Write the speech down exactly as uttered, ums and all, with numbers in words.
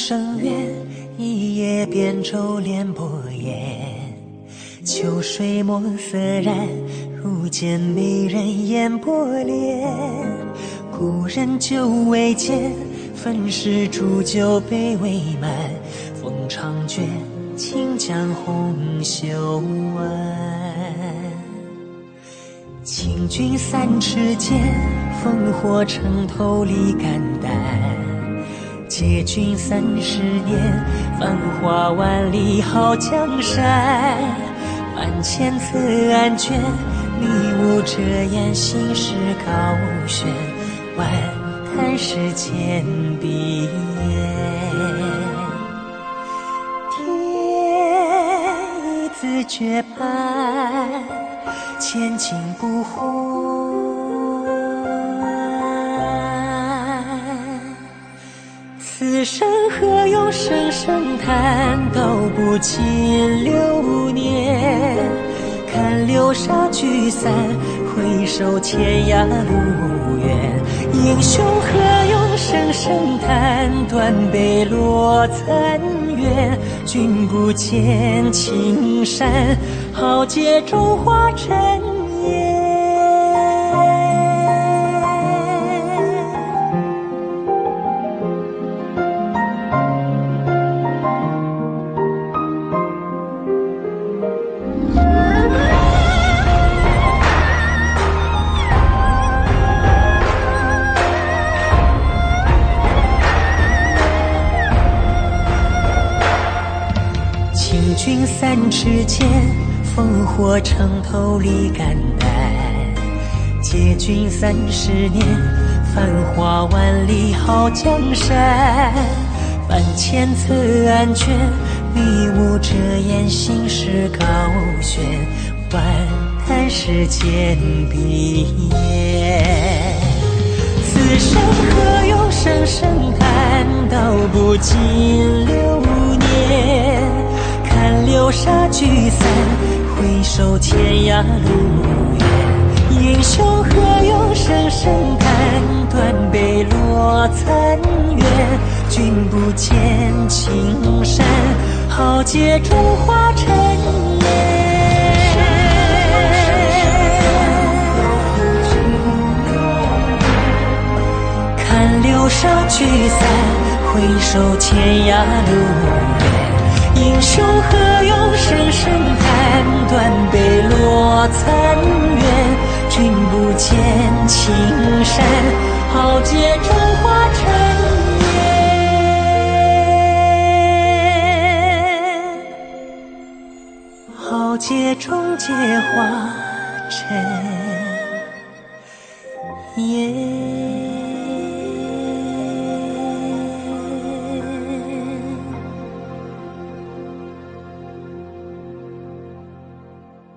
声远，一叶扁舟连波烟。秋水墨色染，如见美人烟波脸。故人久未见，分时煮酒杯未满。风长卷，轻将红袖挽。请君三尺剑，烽火城头立肝胆。借君三十年，繁华万里好江山。万千册案卷，迷雾遮掩，心事高悬。万叹世间碧烟，天意自绝判，千金不换。此生何用声声叹，道不尽流年。看流沙聚散，回首天涯路远。英雄何用声声叹，断碑落残垣。君不见青山，豪杰中化尘烟。君三尺剑，烽火城头立肝胆。借君三十年，繁华万里好江山。万千册案卷，迷雾遮掩，心事高悬。万叹世间碧烟，此生何用声声叹，道不尽流年。看流沙聚散，回首天涯路远。英雄何用声声叹，断碑落残垣。君不见青山，豪杰中化尘烟。看流沙聚散，回首天涯路远。英雄何用声声叹，断碑落残垣。君不见青山，豪杰中化尘烟。豪杰中皆化尘烟。